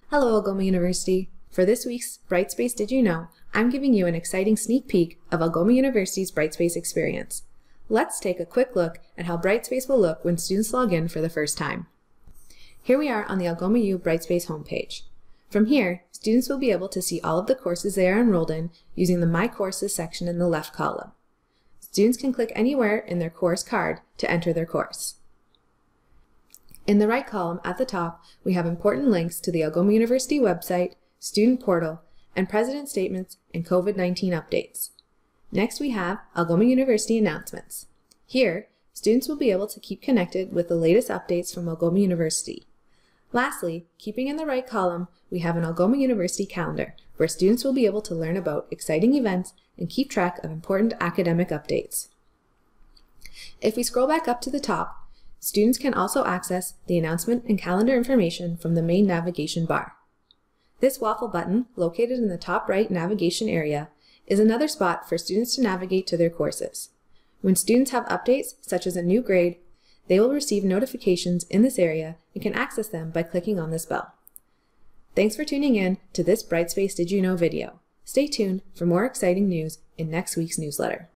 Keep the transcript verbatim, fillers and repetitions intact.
Hello, Algoma University. For this week's Brightspace Did You Know, I'm giving you an exciting sneak peek of Algoma University's Brightspace experience. Let's take a quick look at how Brightspace will look when students log in for the first time. Here we are on the Algoma U Brightspace homepage. From here, students will be able to see all of the courses they are enrolled in using the My Courses section in the left column. Students can click anywhere in their course card to enter their course. In the right column at the top, we have important links to the Algoma University website, student portal, and president statements and COVID nineteen updates. Next, we have Algoma University announcements. Here, students will be able to keep connected with the latest updates from Algoma University. Lastly, keeping in the right column, we have an Algoma University calendar, where students will be able to learn about exciting events and keep track of important academic updates. If we scroll back up to the top, students can also access the announcement and calendar information from the main navigation bar. This waffle button, located in the top right navigation area, is another spot for students to navigate to their courses. When students have updates, such as a new grade, they will receive notifications in this area and can access them by clicking on this bell. Thanks for tuning in to this Brightspace Did You Know video. Stay tuned for more exciting news in next week's newsletter.